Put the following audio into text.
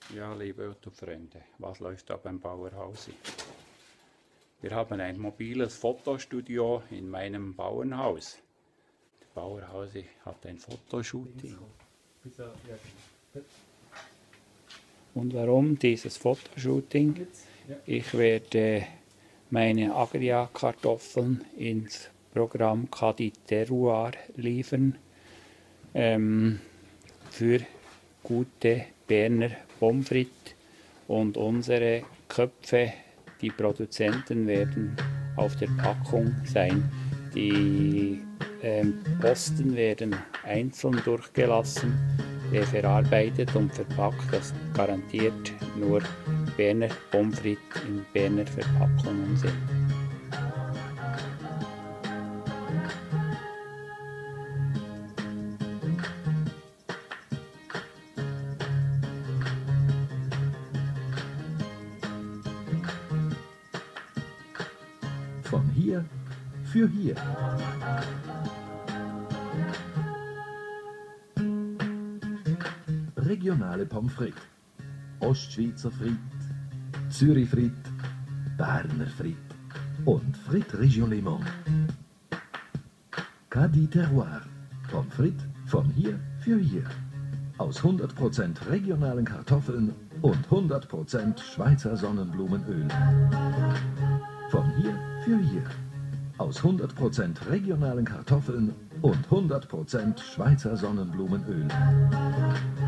Ja, liebe YouTube-Freunde, was läuft da beim Bauernhausi? Wir haben ein mobiles Fotostudio in meinem Bauernhaus. Der Bauernhausi hat ein Fotoshooting. Und warum dieses Fotoshooting? Ich werde meine Agria-Kartoffeln ins Programm Cadi Terroir liefern für gute Berner Pommes frites, und unsere Köpfe, die Produzenten, werden auf der Packung sein. Die Posten werden einzeln durchgelassen, verarbeitet und verpackt. Das garantiert nur Berner Pommes frites in Berner Verpackungen sind. Von hier für hier. Regionale Pommes frites. Ostschweizer Frit, Zürich Frit, Berner Frit und Frit Région Le Mans. Cadi Terroir. Pommes frites von hier für hier. Aus 100% regionalen Kartoffeln und 100% Schweizer Sonnenblumenöl. Von hier für hier. Aus 100% regionalen Kartoffeln und 100% Schweizer Sonnenblumenöl.